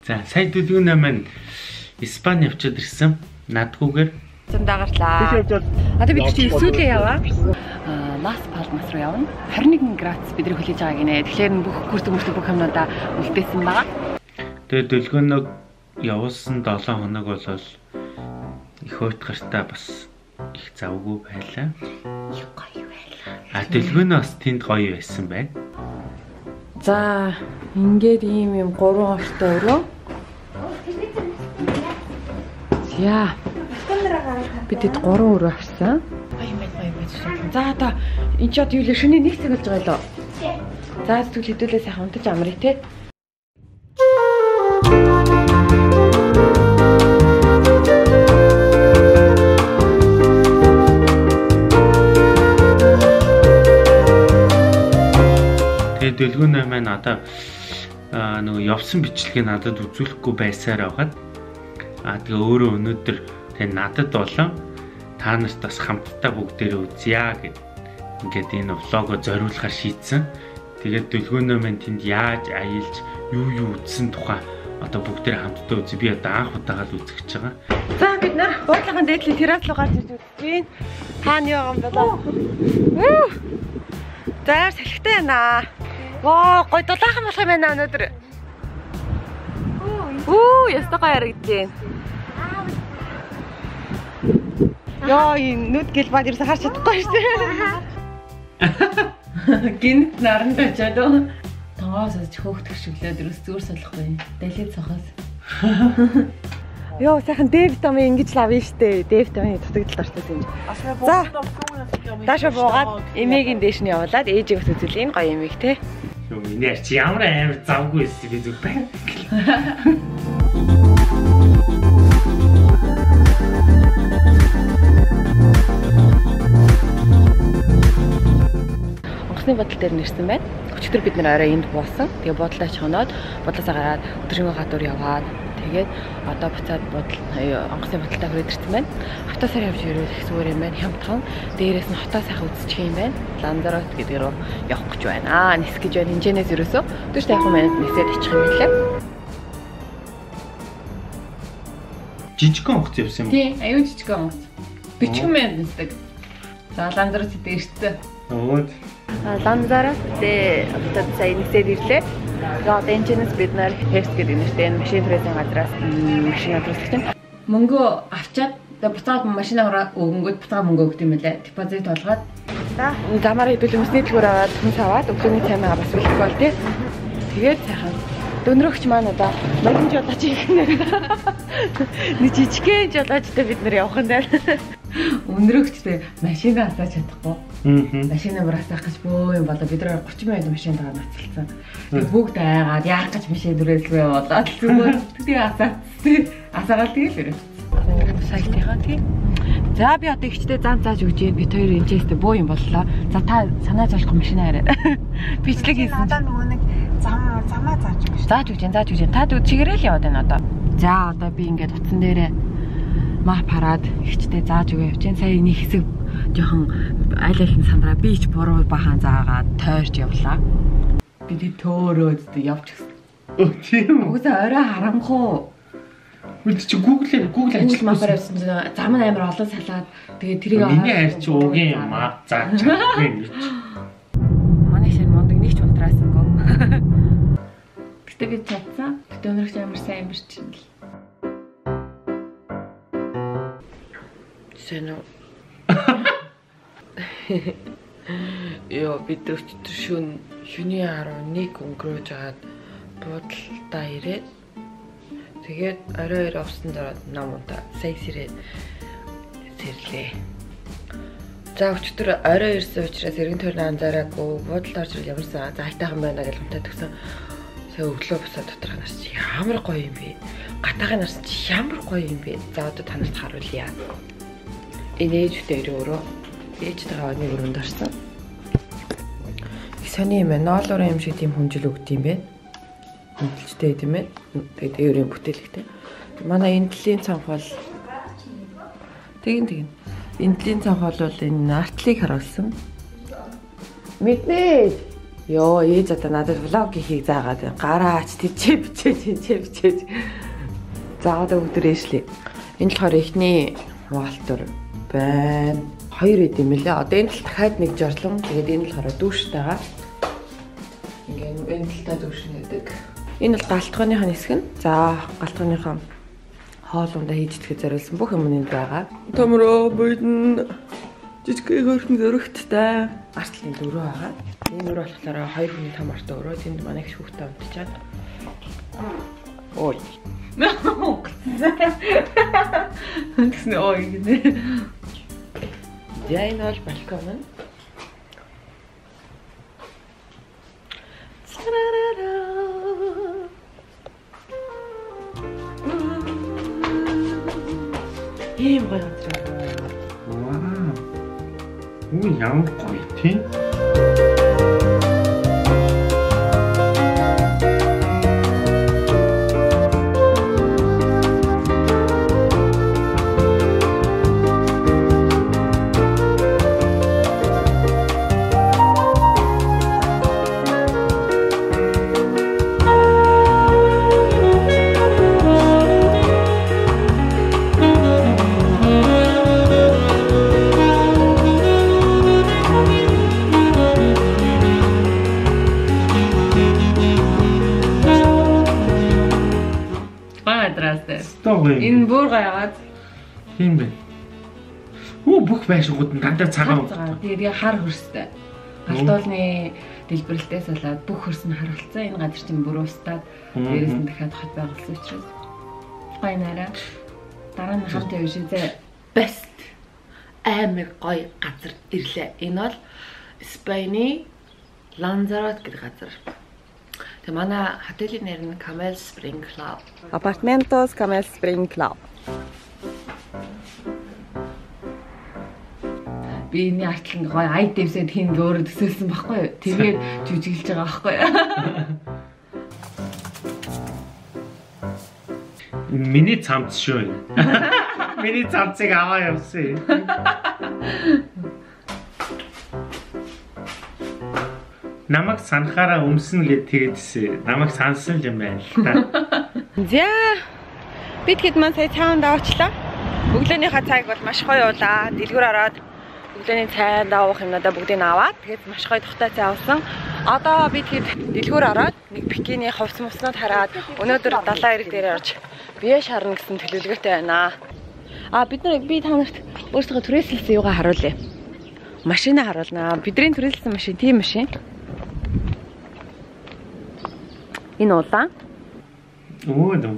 За, сая Дүлгүнөө маань Испани явчаад ирсэн. Надгүйгээр дагарлаа. Одоо бид чи сүүлээ яваа. Лас Палмас руу явна. 21 градус бидний хүлээж байгааг нэ. Тэгэхээр бүх гүрдэг бүх юмнуудаа үлдээсэн байгаа. Тэгээд Дүлгүнөө явуулсан 7 хоног болол их уйтгартай бас их завгүй байлаа. Их гоё байлаа. Дүлгүнөө бас тэнд гоё байсан байна. За, ингээд ийм 3 ортой өрөө. Яа. Бидэд 3 өрөө авсан. Гоё. За одоо энэ ч одоо юу л шөнийн 1 цаг болж байгаа лөө. За зүгт хэдүүлээ сайхан унтаж амрыг те. Тэгээд Дүлгүнөө маань одоо нөгөө явсан бичлэгийг надад үзүүлэхгүй байсаар байгаад тэгээ өөрөө өнөөдөр тэг надад болон та нарт бас хамтдаа бүгдээрээ үзье гэд ингээд энэ влогоо зориулахар шийдсэн. Тэгээд Дүлгүнөө маань тэнд яаж аялж юу үзсэн тухай одоо бүгдээрээ хамтдаа үзье. Би одоо анх удаага л үзэж байгаа. За бид нар буудлын дээдлийн террас руу гарч ирж байна. Хаана яваа юм болоо? За салхитай байна. Воо, гой дулаахан болох юм байна өнөөдөр. Яста гоё харагдаж байна. Яа, энэ нүд гэлбад ерөөсө харж чадахгүй шүү дээ. Гинт наран тачаад оо. Тоогоос хөөхтөх шиглээд ерөөс зүгээр солихгүй. Далид цохоос. Йоо, сайхан Д витамин ингэж л авъя штэ. Д витамины дутагдал орсон юм. За. Даашаа буугаад эмээгийн дээш нь явуулаад ээжийг үзүүлээ. Энэ гоё эмээг те. Юу энэ чи ямар амар завгүй байсан би зүг байна. Онгоцны бодол дээр нэрсэн байна. Өчигдөр бид нэр орой энд буусан. Тэгээ бодлоо чоноод бодлоосаа гараад өдрийнхөө гадуур яваад тэгээд одоо буцаад онгоцны бодолтой хүрээд ирсэн байна. Автосаар явж ирээд их зүгээр юм байна. Хямдхан. Дээрээс нь хотоо сайхан үзчих юм байна. Ланзарот гэдэг рүү явах гэж байна. Нис гэж байна. Хинжэнээс ерөөсөө түр тайхан маань нисээд очих юм билээ. Жижигхэн онгоц явсан юм. Тий, аюу жижигхэн онгоц. Бичгэн маань нисдэг. За ланзарот дээртэй. Өөд. Ланзарот дээр автод сая нисээд ирлээ. За одоо энэ чэнэс бид нар тест гэдэг нэртэй машин трейсинг газраас машин авчихсан чинь мөнгө авчаад буцаад машинаа өгөнгөд буцаад мөнгө өгд юм байлаа. Депозит олгоод замаар хэдүүл өмсний төлбөр аваад хүнс аваад өглөөний цаймаа бас үлдэх бол тий. Тэгээд сайхан дөнрөгч маань одоо модон жолооч их нэр. Нэг жижигхэн жолоочтой бид нар явах юм даа. Өнрөгчтэй машинаа асааж чадахгүй. Машинаа бүр асаах гэж бөө юм болоо бид нар 30 минут машин дагаа нацалсан. Тэг бүгд айгаад яах гэж машин дүрээсгүй болоод зүгээр тэг асаагаад тэгэл ирээ. Сайтынхаа тий. За би одоо ихтэй зам зааж өгч бид хоёр энэчээстэй бөө юм боллоо. За та санаа зовлох машинаа хараа. Бичлэг хийсэн. Одоо нөгөө нэг замаа зааж өгч. Зааж өгч. Та чигээрээ л яваад байна одоо. За одоо би ингээд утсан дээрээ мап хараад ихтэй зааж өгөө явчихын. Сая нэг хэсэг жоохон аль аль сандраа би ч буруу бахан заагаад тойрч явлаа. Би төөрөөд явчихсан. Тийм үү? Үгүй орой харанхуу. Үгүй чи Google ажил мапаар явсан чинь зам нь амар олон салаад тэгээ тэрийг миний хайр чи уугийн мап зааж чадахгүй юм чи. Манай шинэ мондөг нэг ч унтраасангүй. Гэтэ би чадсан. Гэтэ өнөрч амар сайн бирч юм л. Сэно. Йоо бид өчтөр шөнийн 11 өнгөрөөж агаад буудалдаа ирээд тэгээд орой авсан дараа намуудаа сая сэрлээ. За өчтөр орой ирсэн учраас эргэн тойрны анзаараагүй буудалд орж ирэл ямарсан зайтайхан байна гэж унтаад төгсөн. Сая өглөө босоод доторх нас чи ямар гоё юм бэ? Гатаагийн нас чи ямар гоё юм бэ? За одоо танарт харуулъя. Энэ ээжтэй өөрөө ээжтэйгээ нэг өрөөнд орсон. Сони юм байна. Ноолоор юм шиг тийм хүнжил өгд юм бэ. Хөдөлжтэй юм байна. Тэгээд өөрийн бүтээлэгтэй. Манай эндлийн цанх бол тэгин. Эндлийн цанх бол энэ артлыг харуулсан. Мэднэ. Ёо, ээж одоо надад влог хийхийг заагаад гараач бичээж. За одоо бүгд ээшлээ. Энэ болохоор ихний Валтер байна. 2 эд юм лээ. Одоо энэ тал дахиад нэг жорлон. Тэгээд энэ болохоор дүүштэйгаа. Ингээд энэ талтаа дүүшнэдэг. Энэ бол галтгооныхаа хэсэг нь. За, галтгооныхаа хоолундаа хийж идэхэд зориулсан бүх юм энд байгаа. Томроо бодно. Жижиг хөрхөн зөрөгттэй. Артлын дөрөв байгаа. Энэ өрөө болохоор 2 хүний том артай өрөө. Тэнд манай их хүүхдээ унтчихад. Ой. Тэгснэ ой гинэ. Яин бол балкон нь. Ийм гоё газар. Вау. Үу ямар гоё тийм. Энэ бүр гайгаад. Тийм бэ. Хөө бүх байшингууд нь дандаа цагаан. Тэгээд яг хар хөрстэй. Галтуулны дэлбэрэлтээс болоод бүх хөрс нь харгалцсан. Энэ газар чинь бүр устдаад дээрээс нь дахиад хот байгуулсан учраас. Гоё нэрэ. Дараа нь хамт явж үзээ. Best амар гоё газар ирлээ. Энэ бол Спайны Lanzarote гэдэг газар. Тэгээ манай хотелийн нэр нь Camel Spring Club. Apartamentos Camel Spring Club. Би энэ артлан гоё ай дэвсэд хин өөрөө төсөөлсөн байхгүй юу? Тэгээд жүжиглэж байгаа байхгүй юу? Миний цамц шүү. Миний цамцыг аваа явсан. Намайг санахаараа өмснө гэд тэгэдсэн. Намайг сансан юм байна л та. За. Бид хэд маань сая цаанд авчлаа. Өглөөнийхөө цайг бол маш гоё уулаа. Дэлгүүр ороод өглөөний цайнд авах юмнуудаа бүгдийг аваад тэгээд маш гоё тухтай цай авсан. Одоо бид хэд дэлгүүр ороод нэг бикини хувц муснууд хараад өнөөдөр далайн эрэг дээр орж бие шарна гэсэн төлөвлөгөөтэй байна. Би та нарт өөрсдөө түрээсэлсэн юугаа харуулъя. Машинаа харуулнаа. Бидний түрээсэлсэн машин тийм машин. Энэ улаан. Оо дөө.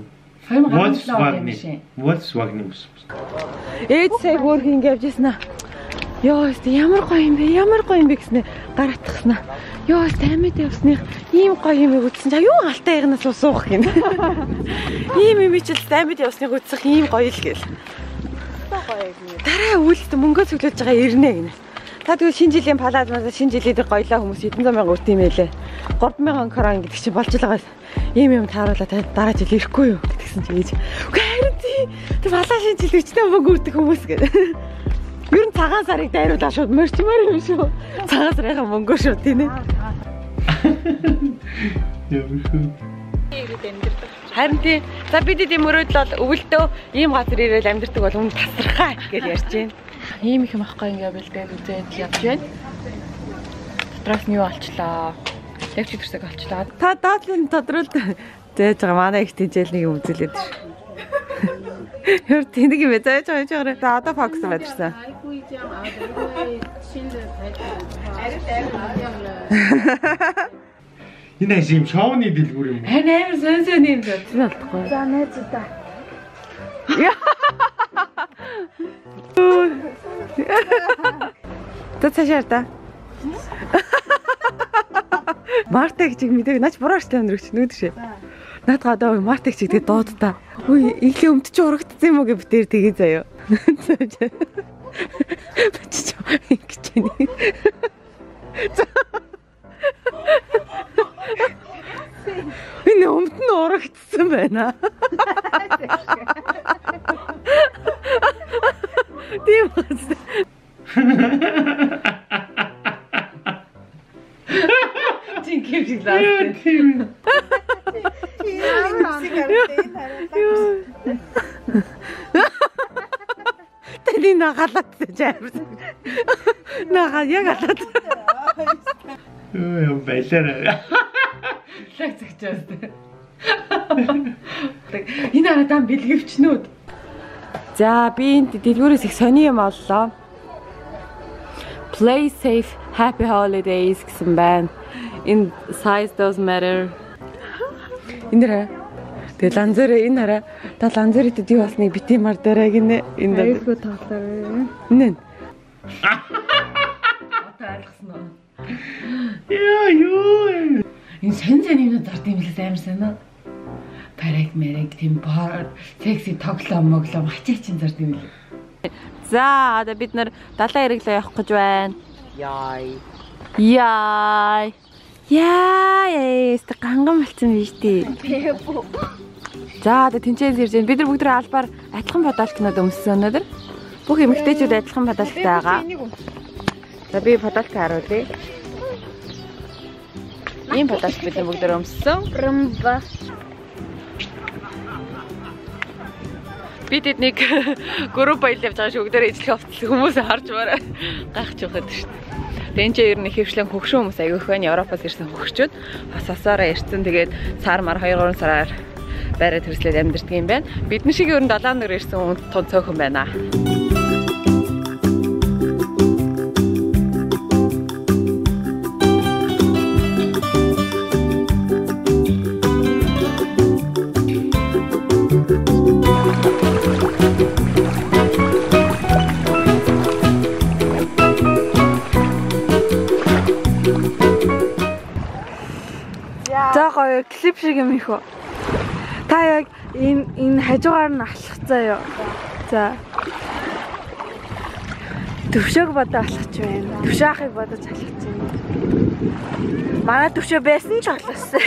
Volkswagen юм. Ээж сая хөөрхөн ингэ явжсэн аа. Йоо, ямар гоё юм бэ гэснээр гар атгахснаа. Йоо, амьд явсны ийм гоё юм үзсэн чинь юу галтай ягнаас суух юм. Ийм юм чил амьд явсныг үзсэх ийм гоё л гээл. Дараа үлд мөнгөө цуглуулж байгаа ирнэ гинэ. Та тэгвэл шинэ жилийн плазмаас шинэ жилийн дээр гоёлоо хүмүүс 700,000 өрт юм байлээ. 3,000 крон гэдэг чинь болж байгаа. Ийм юм тааруулаад дараа жил ирэхгүй юу гэдгсэн чи ээж. Үгүй харин тий балаа шинэ жил өчтөө мөнгө өртөх хүмүүс гэдэг. Ер нь цагаан сарыг дайруулаа шууд мөрчмөр юм шүү. Цагаан сарын мөнгөө шүү тийм ээ. Харин тий за бид ийм өрөөдөл бол өвөлдөө ийм газар ирээл амьдэрдэг бол үн тасархаа гэж ярьж байна. Ийм их юм ахгүй ингээ бэлдээд үзээд явж байна. Дотроос нь юу олчлаа? Лекц төрсөг олчлаа. Та доотлын тодруулд зээж байгаа манай их тижэл нэг юм үзүүлээд ш. Хөр тэнэг юм зааж байгаа. За одоо фокус байдсан. Энэ ашим шоуны дэлгүүр юм. Харин амар сонсон юм бодсон алдахгүй. За найзуудаа. Тэ цаашаа та. Мартаг чиг мэдэг наач буруучлаа өнөрөгч нүдшээ. Наадгаа одоо мартаг чиг тэгээ дуудаа. Үгүй ихлэ өмтч урагдсан юм уу гэ битэр тэгээ заяа. Бачиж ингэж байна. Энэ өмт нь урагдсан байна. Тийм үү? Тэний нагалаад зайрс. Нага яг алаад. Ёо байлаа. Лаг зэгчээс. Энэ арадан бэлгэвчнүүд. За би энэ дэлгүүрээс их сони юм оллоо. Play safe, happy holidays гэсэн байна. In size doesn't matter. Энэ тэгээ ланзерэ энэ хараа. Та ланзерит юу болсныг битэмар дараа гинэ. Энэ айгүй тоглоо. Энэ. Отоо ойлгосон уу? Ёо. Энэ сэн юм зард юм л амар санаа. Параг мэрэг тийм баар секси тоглоом моглоом ачаачин зард юм л. За одоо бид нар далайн хэрэглээ явах гэж байна. Яй. Ганган болцсон биш тий. За одоо тэнцээс ирж байна. Бид нар бүгд албаар адилхан подолк кинод өмссөн өнөөдөр. Бүх эмэгтэйчүүд адилхан подолктай байгаа. За би подолк харуулъя. Ийм подолк бид нар бүгд өмссөн. Бид эднийг групп баял явж байгаа шүү. Бүгдээр ижлэх хувцас хүмүүс харж бараа гайхаж байгаад шүү дээ. Тэнч ер нь хөвшлэн хөгшин хүмүүс аяг их байна. Европоос ирсэн хөгшчүүд хосоосоороо ирсэн. Тэгээд цаар мар 2-3 сараар байраад хэрэгслээд амьдэрдэг юм байна. Бидний шиг ер нь 7 өнөр ирсэн тун цөөхөн байна. За гоё клип шиг юм их үү. Та яг энэ хажуугаар нь алхах заяа. За. Төвшөөг бодоо алхаж байна. Төвшөөхийг бодож алхаж байна. Манай төвшөө байсан ч алхасан.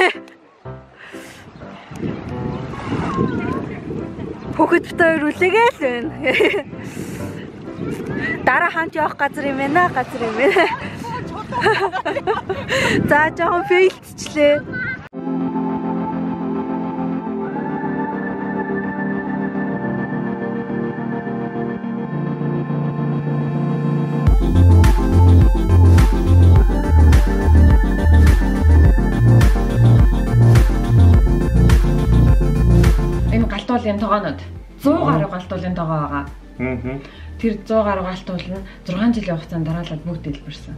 Хөхөд битээр үлээгээл байна. Дараа хамт явах газар юм байна. За жоохон фейлтчлээ. Энэ галтуулын тогоонод 100 гаруй галтуулын тогоо байгаа. Тэр 100 гаруй галтуул нь 6 жилийн хугацаанд дараалал бүгд дэлбэрсэн.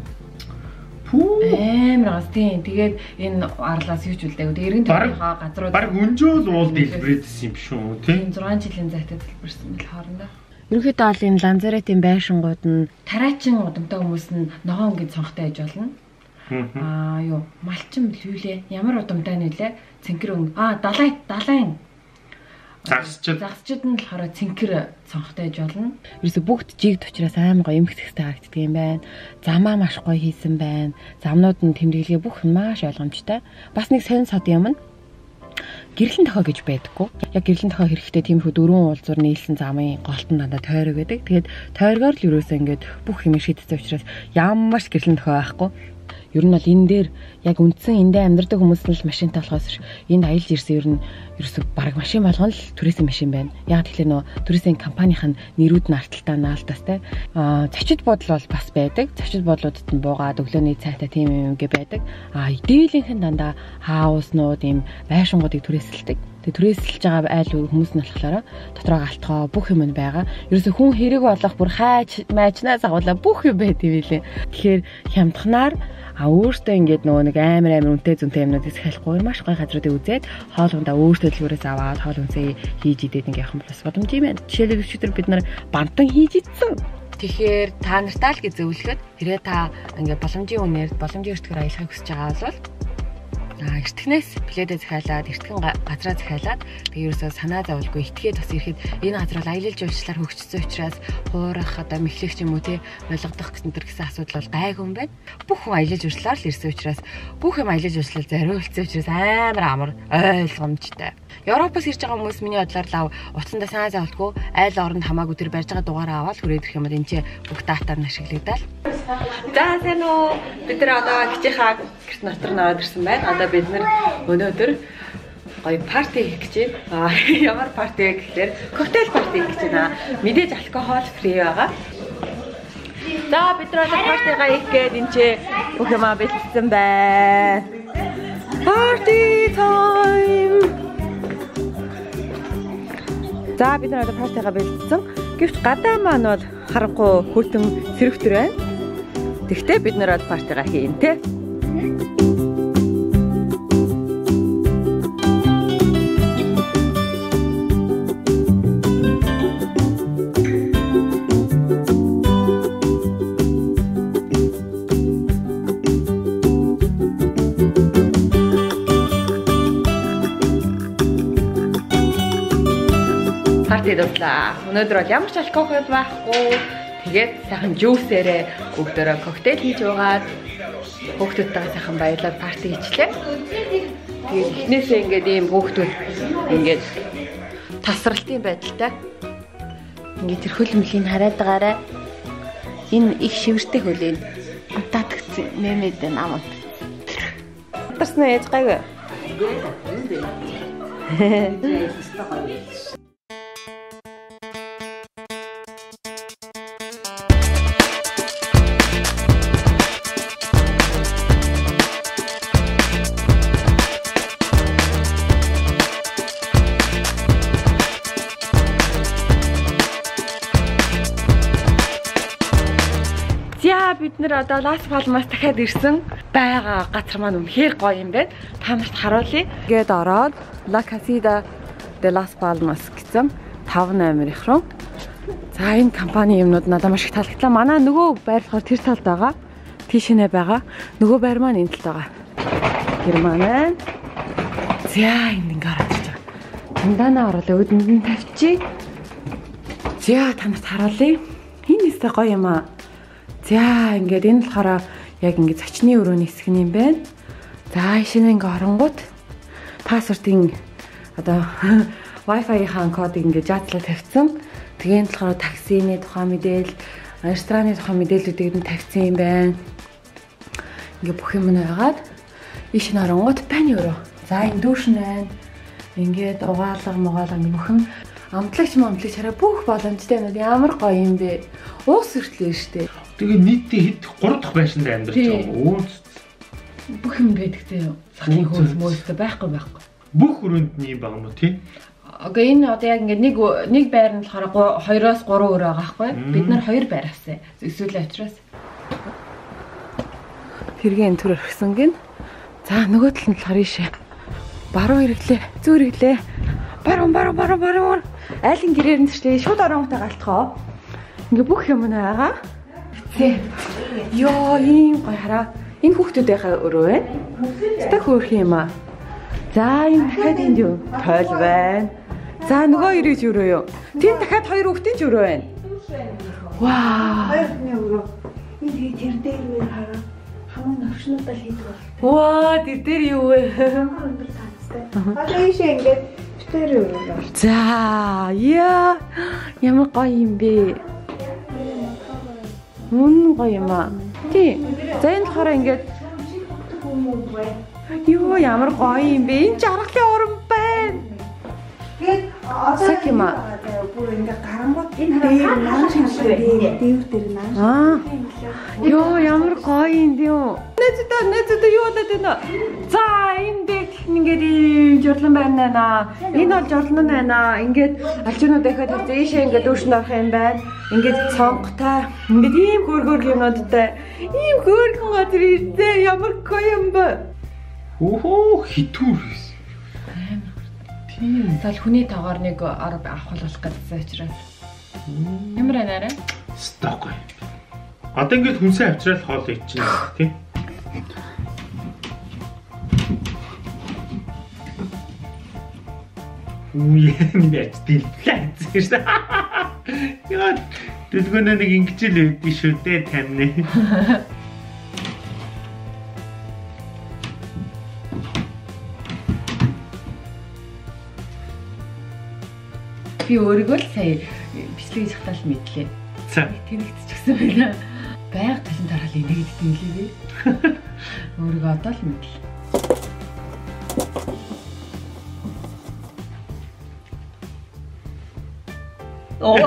Амар гас тийм. Тэгээд энэ арлаас юу ч үлдээг. Тэгээд 90 төгрөгийнхаа газрууд баг өнжөөл уул дэлбэрээдсэн юм шүү, тийм. 6 жилийн зайтай дэлбэрсэн мэл хоорондоо. Ерөнхийдөө бол энэ ланзаретийн байшингууд нь тараачин удамтай хүмүүс нь ногоон гэж цонхтой ээж болно. Юу, малчин бил юулээ. Ямар удамтай нэлээ? Цэнхэр далайн. Загсчид нь болохоор цэнхэр цонхтой ээж болно. Ерөөсө бүгд жигд учраас аймаг гоё эмх зэгстэй харагддаг юм байна. Замаа маш гоё хийсэн байна. Замнууд нь тэмдэглэгээ бүх нь маш ойлгомжтой. Бас нэг сонин сод юм нь гэрлэн тохоо гэж байдаггүй. Яг гэрлэн тохоо хэрэгтэй тиймэрхүү дөрвөн уулзуур нийлсэн замын голтон дандаа тойрог байдаг. Тэгээд тойрогоор л ерөөсөө ингээд бүх юм шийдсэн учраас ямар ч гэрлэн тохоо байхгүй. Ер нь бол энэ дээр яг үндсэн эндээ амьдардаг хүмүүс нь л машинтай болохоос энд аялж ирсэн ер нь ерөөсөг бараг машин болгоно л түрээсийн машин байна. Яг тэгэхээр нөө түрээсийн компанийн нэрүүд нь арталтаа наалтастай. Зочид бодол бол бас байдаг. Зочид бодлуудад нь буугаад өглөөний цайтай тийм юм гээ байдаг. Дийлийнхэн дандаа хааууснууд ийм байшингуудыг түрээсэлдэг. Тэгээ түрээсэлж байгаа айл хүмүүс нь болохоор дотроо галтгоо бүх юм нь байгаа. Ерөөсө хүн хэрэг болох бүр хайч майчнаас агуулаа бүх юм байд юм билээ. Тэгэхээр хямдханаар өөртөө ингээд нөгөө нэг амар үнэтэй зөнтэй юмнуудыг хэлэхгүй маш гоё газруудыг үзээд хоолундаа өөртөө дэлгүүрээс аваад хоол хүнсээ хийж идээд ингээд явах юм бас боломж юм байна. Жишээлбэл өчигдөр бид нар бантан хийж идсэн. Тэгэхээр та нартаа л гэж зөвлөхөд хэрэг та ингээд боломжийн үнээр боломжийн өртгөр аялахыг хүсэж байгаа бол эртгэнээс пледэ захиалаад эртгэн газраа захиалаад тэгээ ерөөсөө санаа зовлгүй итгээд бас ирэхэд энэ газар бол аялал жуулчлалаар хөгжсөн учраас хуурах одоо мэхлэх юм уу те ойлгодох гэсэн асуудал бол гайгүй юм байна. Бүх хүн аялал жуулчлалаар л ирсэн учраас бүх юм аялал жуулчлал зориулсан учраас амар ойлгомжтой. Европоос ирж байгаа хүмүүс миний бодлоор лав утсандаа санаа зовлгүй айл оронд хамаагүй тэр барьж байгаа дугаараа аваад хүрээд ирэх юм бол энэ ч бүх датаар нь ашиглагдаад За сайн уу. Бид нар одоо гिचийнхаа гэрт дотор наваад ирсэн байна. Одоо бид нар өнөөдөр гоё парти хийх гэж байна. Ямар парти вэ гэхээр коктейл парти хийх гэж байна. Мэдээж алкогол фри байгаа. За бид нар одоо партигаа хийх гээд энэ ч бүх юмаа бэлдсэн байна. Party time. За бид нар одоо партигаа бэлдсэн. Гэвч гадаа маань бол харахгүй хүлтэн сэрвтэр байна. Тэгтээ бид нар одоо партигаа хийн тэ. Парти дуслаа. Өнөөдөр бол ямар ч алкогол байхгүй. Тэгээд сайхан жуусээрээ бүгдээрээ коктейл хийж угаад хүүхдүүдтэйгээ сайхан баярлаад парти хийчлээ. Тэгээд эхнээсээ ингээд ийм хүүхдүүд ингээд тасралтын байдалтай. Ингээд тэр хөлмөлийн хараад байгаарай. Энэ их шивэртэй хөлийг унтаадагц нэмээд намайг. Тарснаа яаж гайгүй. Бид нэр одоо Лас Палмас дахиад ирсэн байгаа газар маань үнэхээр гоё юм байна. Та нарт харуулъя. Гээд ороод La Casita de Las Palmas гэсэн 5 номер их руу. За энэ компани юмнууд надад маш их таалагдлаа. Манай нөгөө байр болохоор тэр талд байгаа. Тийшнээ байгаа. Нөгөө байр маань энэ талд байгаа. Тэр маань. За энэ ингээ ороод ирж байгаа. Танданаа оруулаа өдөнд нь тавьчих. За та нарт харуулъя. Энэ нэстэ гоё юм аа. За ингээд энэ болохоор яг ингээд зочны өрөөний хэсэг юм байна. За шинэ ингээ оронгууд пассвортын одоо Wi-Fi-ийн кодыг ингээ жаадлаа тавьсан. Тэгээд болохоор таксины тухай мэдээлэл, рестораны тухай мэдээллүүдийг нь тавьсан юм байна. Ингээ бүх юм нэгээд иш оронгууд пани өрөө. За энэ дүүшин байна. Ингээд угаалга могаалга ингээ бүх юм амтлагч хараа бүх боломжтой юм. Ямар гоё юм бэ? Уус өртлөө штэ. Тэгээ нийтдээ хэд 3 дахь байшинд амьдарч байгаа. Өөс бүх юм гэдэгтэй сахлын хөөс мөөстэй байхгүй. Бүх өрөөнд нь юм байгаа юм уу тий? Окей энэ одоо яг ингээд нэг байр нь болохоор 2-оос 3 өрөө байгаа байхгүй. Бид нар 2 байр авсан. Эсвэл учраас хэргийн төр өргсөн гин. За нөгөө тал нь болохоор ийшээ. Баруун хэрэглээ. Зүүр хэрэглээ. Баруун. Айлын гэрээр нь төшлээ. Шууд оронготой галтхоо. Ингээ бүх юм байгаа. Йоо ийм гоё хараа. Энэ хүүхдүүдийнхээ өрөө байна. Тэ хөөх юм аа. За энэ дахиад энд юу? Тойл байна. За нөгөө ирэж өрөө юу? Тэнд дахиад 2 хүүхдийн ч өрөө байна. Вау. Хоёрны өрөө. Энэ тэр дээр вэ хараа. Хамаг навшнуудаа хийдэг бол. Ваа, тэр дээр юу вэ? Өндөр таацтай. Одоо ийшээ ингээд битэр өрөө. За, яа. Ямар гоё юм бэ? Мөн гоё юм аа. Тий. За энэ болохоор ингээд юу ямар гоё юм бэ? Энэ ч аргалын уран байна. Тэгээд одоо юм аа. Бүр ингээд гарангууд энэ дээр нааш шинжлэх дээр нааш. Аа. Йоо ямар гоё юм бэ юу? Нэцэдэ юу удаад байна. За энэ дээр ингээд журлан байна. Энэ бол журлан байна. Ингээд алчуунууд дахиад тавьсан. Ийшээ ингээд дүүшин орох юм байна. Ингээд цонготой. Ингээд ийм хөөргөр юмнуудтай. Ийм хөөргөн газар ирдээ ямар гоё юм бэ? Оо хитүүр гэсэн. Тийм. Зал хүний тоогоор нэг ор авах болох гэсэн учраас. Ямар анаарай? Стокой. Одоо ингээд хүнсээ авчраад хоол ичнэ тийм. Үеэс дэлбэлээ гэсэн. Яа, дэлгүүнээ нэг ингэж л өгдөө шүү дээ тань. Би өөрийгөө л сая бичлэг шахтал мэдлээ. За. Тэнэгтчихсэн байна. байг талын дараал инээддэг юм лээ. Өөрийгөө одоо л мэдлээ. Оо.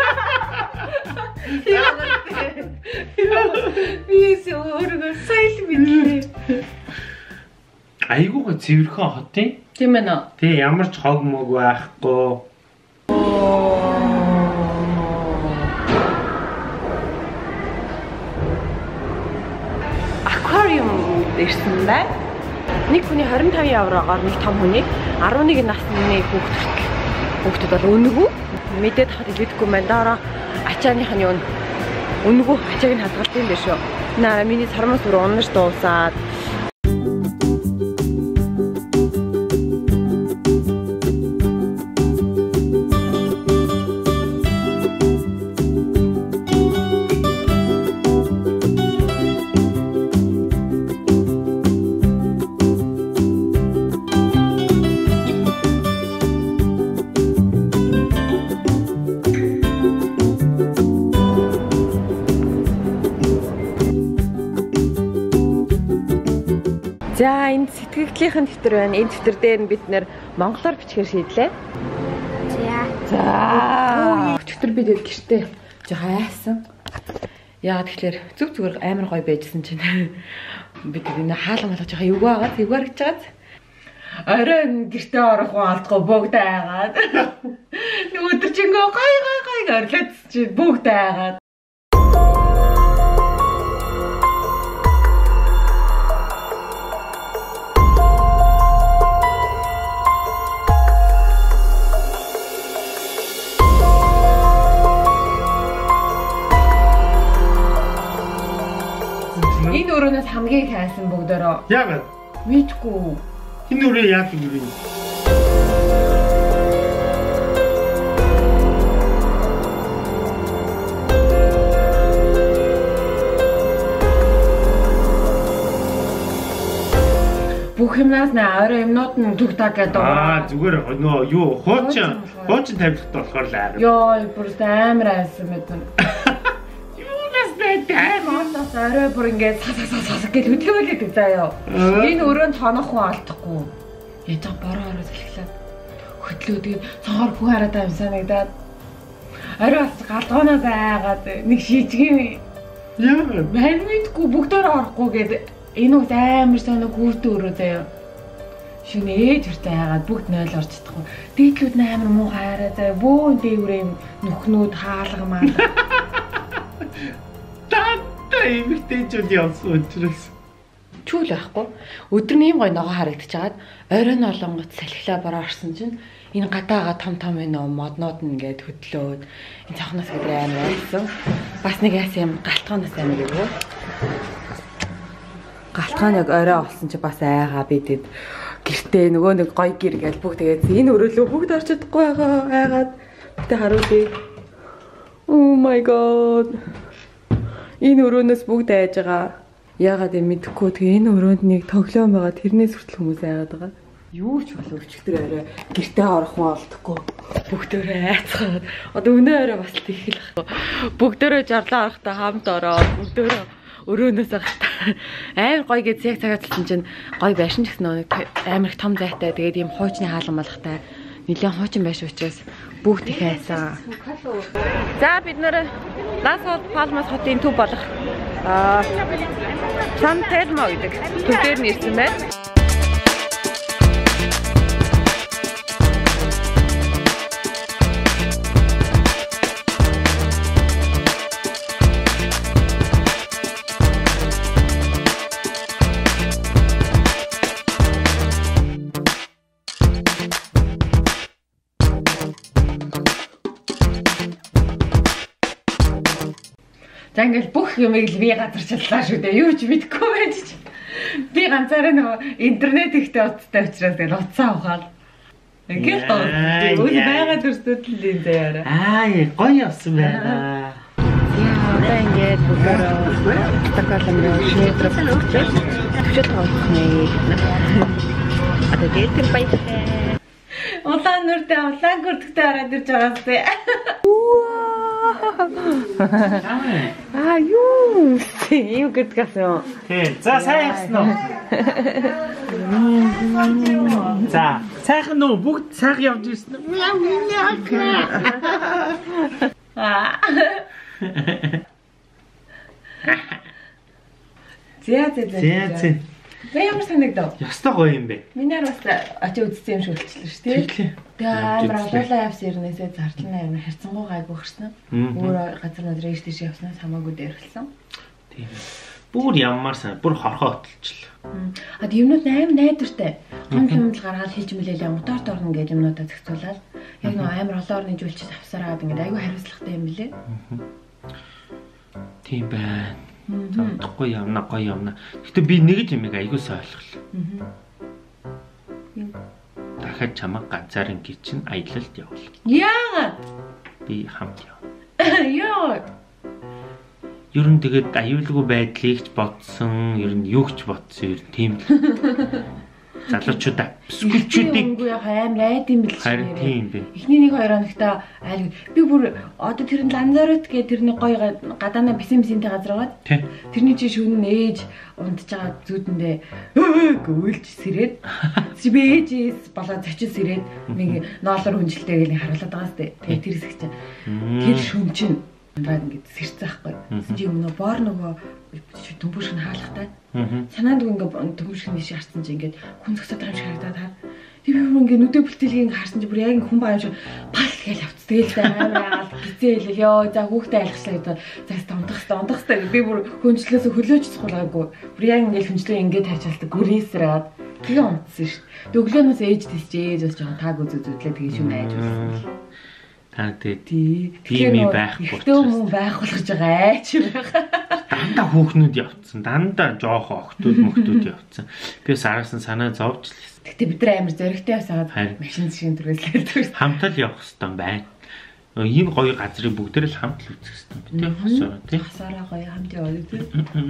Бис өөрийгөө сайн л мэдлээ. Айгуугаа цэвэрхэн хотын. Тийм ээ нөө. Тэг ямар ч хог мог байхгүй. Аквариум ирсэн байна. Нэг хүний 25 еврогоор нэг том хүний 11 насны хүүхдүүд бол өнгөө мэдээд хад илгээдэггүй байна. Дараа ачааных нь юу өнгөө ачааг нь хадгалт юм биш үү? Наа миний сармас бүр унаж дуусаад за энэ сэтгэгдлийн дэвтэр байна. Энэ дэвтэр дээр нь бид нэр монголоор бичгээр шийдлээ. За. Дэвтэр бид гэртээ жоо хайсан. Яа тэгэхээр зүгээр амар гоё байжсэн чинь бид энэ хаалга болгож байгаа юу байгаа тэгвэр гэж байгаа. Оройн гэртээ орох алдахгүй бүгд айгаад. Өдөр чингөө гой орлоод чи бүгд айгаад. Энэ өрөөнөөс хамгийн хайсан бүгдээрөө. Яагаад? Мэдгүй. Энэ өрөө яадаг юм? Бүх юмнаас орой юмнууд нь түгтаг гэдэг. Зүгээр нөө юу хуучин тавьдагтай болохоор л аа. Йоо, бүр амар айсан мэдэн. Таймаас орой бүр ингээд сас гэж хөдөлгөөлөд заяа. Энэ өрөөнд хонох хүн алдахгүй. Яаж бороо ороод эхлэв. Хөдлөөд цогоор хүн хараад байгаа юм санагдаад. Орой бас галгооноо заагаад нэг шийдгий. Яа, мань мэдгүй бүгдээр орохгүй гэдэг энэ үс амар соног хүүтэн өрөө заяа. Шинэ ээж хүртэ хайгаад бүгд 0 орж чадахгүй. Дээдлүүд нь амар муу хайраа заяа. Бөөн дээгүүрээ нүхнүүд хаалга маа. Эмэгтэйчүүд явсан учраас чүүл байхгүй. Өдөр нь ийм гоё ногоо харагдчихад оройн олонгот салхилаа бороо орсон чинь энэ гадаагаа том энэ моднууд нь ингээд хөдлөөд энэ цахнаас гэдэг амар байсан. Бас нэг яасан юм галтгаанаас амар юу. Галтгаан яг орой олсон чи бас айгаа бидэд гэртээ нөгөө нэг гоё гэр гээл бүгд тэгээд энэ өрөөлөө бүгд орч чадахгүй байгаа айгаад тэ харуулъя. Oh my god. Энэ өрөөнөөс бүгд айж байгаа. Яагаад юм мэдэхгүй. Тэгээ энэ өрөөнд нэг тоглоом байгаа. Тэрнээс хүртэл хүмүүс айгаад байгаа. Юу ч болов өчигдөр арай гэртээ орох хүн олдохгүй. Бүгдөө айцгаад. Одоо өнөө арай бас л их л ах. Бүгдөө жарлаа орохтой хамт ороод бүгдөө өрөөнөөс амар гоё гэж яг цагаад талсан чинь гоё байшин ч гэсэн амар их том зайтай. Тэгээд ийм хуучны хаалган малахтай. Нилээн хуучин байш учраас бүгд их айсан. За бид нэр Las Palmas хотын төв болох San Telmo гэдэг төв дээр нэрсэн байна. За ингээл бүх юмыг л би газарчлаа шүү дээ. Юу ч мэдэхгүй байж. Би ганцаараа нөгөө интернет ихтэй утастай учраас тэгэл утсаа ухаад. Ингээл үгүй байгаад өрсөлдөл энэ заяараа. Гоё явсан байна. Яа, одоо ингээд бүгдөө Стокгольмын метро төвчөд тавхны. Одоо дээлтэн баяртай. Улаан нүртэй улаан гүрдэгтэй хараад ирж байгаа зү. Аа юу юу гэдэг юм. Тий. За сайн явсан уу? За сайхан уу? Бүгд сайхан явж ирсэн үү? Зэ. Тэ ямар санагдав? Ястаа гоё юм бэ? Минийэр бас очиж үзсэн юм шиг болчихлоо шүү дээ. Тэгээ амар олоолаа явсан ернээсээ зардлаа юм харцангуй гайгүй хөрснө. Өөр газар нөдрөө ийш тийш явснаас хамаагүй дээрхэлсэн. Тийм. Бүр яммаар сайн, бүр хорхоо хөтөлчлээ. Юмнууд амар найдвартай. Хомдол гаргаад хийж мэлээлээ моторт орно гэдэг юмнуудаа зохицуулаад яг нэг амар олон орны зүйлчид авсараад ингээд айгүй хариуцлагатай юм билээ. Тийм байна. Зодохгүй явна, гоё явна. Гэтэ би нэг юм айгүй сайн ойлголоо. Дахиад чамайг ганцаар ингэ чинь аялалд явуул. Яагаад? Би хамт явна. Йоо. Ер нь тэгээд аюулгүй байдлыг ч бодсон, ер нь юу ч бодсон, ер нь тийм л. Залуучуудаа скулчүүдийг амар айд юм бэл харин тийм бэ. Эхний 1-2 хоногта айл би бүр одоо тэр нь Ланзарот гэ тэрний гоё гадаана бисэнтэй газар байгаа. Тэрний чи шүн ээж унтж байгаа зүудэндээ гүйлж сэрээд би ээжээс болоод зочид сэрээд нэг ноолор хүнжилтэй гэл харуулдаг байгаа сте. Тэгээ тэр хэсэг чинь тэр шүн чинь ингээд ингээд сэрцээ ахгүй. Чи өмнө боор нөгөө төмбөш нь хаалгатай. Санаанд ингээд төмбөш нь шиг харсан чи ингээд хүн зөксөд байгаа юм шиг харагдаад таа. Тэр би бүр ингээд нүдэ бэлтгэлгийг харсан чи бүр яг хүн байгаа юм шиг пал гээл авц. Тэгээл амар яагаад гизээл ёо за хүүхдээ айлгачлаа гэдэг. За ундахстай би бүр хүнчлээс хөлөөж цохолгаагүй. Бүр яг ингээд хүнчлээ ингээд тавьчаалдаг гүрээсраад тэгээ унтсан шүү дээ. Өглөөнөөс ээж тийч ээж бас жоохон тааг үзүүлээ тэгээ шүн айж байсан. Та тийм байхгүй. Ихтэй хүн байх болгож байгаа айч байгаа. Дандаа хүүхнүүд явцсан. Дандаа жоохоо охтууд явцсан. Би сараас нь санаа зовж л. Гэтэ бид нар амар зөрөгтэй явсаад машин шиг түрээслээд хамтал явах хэрэгтэй байна. Ийм гоё газрыг бүгдээр л хамт л үзэх хэрэгтэй. Бид явах хэрэгтэй тийм. Хасаараа гоё хамт яваад тийм.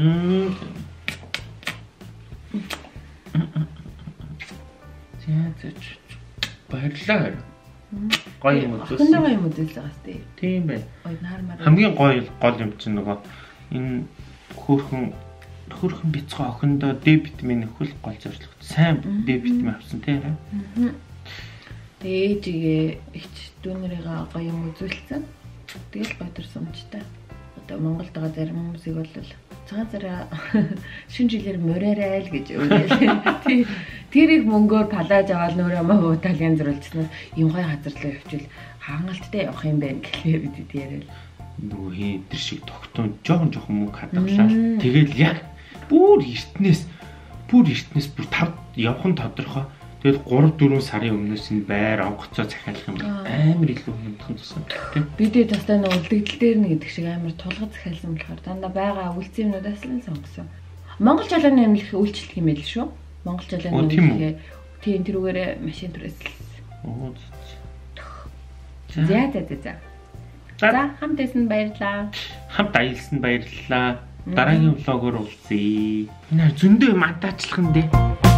Зяач баярлалаа. Гоё юм уу? Хөндөг юм үзэл байгаа сте. Тийм бай. Ойнаар Хамгийн гоё гол юм чинь нөгөө энэ хөрхөн бяцхан охиндоо Д витамин өхөл гол зорилго. Сайн Д витамин авсан тийм. Ээжигээ ич дүүнэрийгээ гоё юм үзүүлсэн. Тэгэл баярсан мчтай. Одоо Монголд байгаа зарим хүмүүсийг бол цагаан цараа шинэ жилээр мораарай л гэж өгөөл. Тэр их мөнгөөр палаж аваад нөрөө маа уутаал янз зурлцснаас юм гой газар руу явчихвал хаангалттай явах юм байна гэхлээр бид яриад. Нөгөө хин тэр шиг тогтоон жоохон мөнгө хадгалаад тэгэл яг бүр эртнээс бүр 5 явхан тодорхой. Тэгэл 3-4 сарын өмнөөс энэ байр онгоцоо захиалах юм амар илүү хэмтхэн туссан тийм. Бидний тастай нэг үлдэгдэл дээр нэг гэдэг шиг амар тулгад захиалсан болохоор дандаа байгаа үлдсэн юмнуудаас л сонгосон. Монгол жолооны эмнэлэх үйлчлэх юм байл шүү. Монгол жолооны эмнэлэх тийм тэрүүгээрээ машин түрээсэлсэн. Оо. За. За хамт байсан баярлаа. Хамт аялсан баярлалаа. Дараагийн влогоор уулзъя. Энэ зөндөө мантаачлах юм дээ.